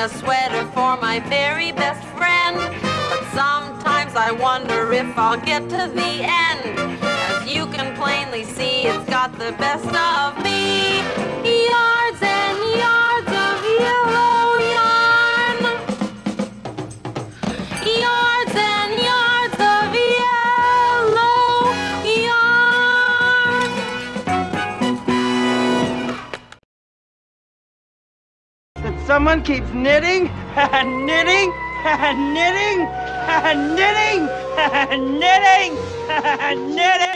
a sweater for my very best friend. But sometimes I wonder if I'll get to the end. As you can plainly see, it's got the best of me. Yards and yards of yellow yarn. Yards and yards of yellow yarn. That someone keeps knitting and knitting and knitting and knitting and knitting and knitting.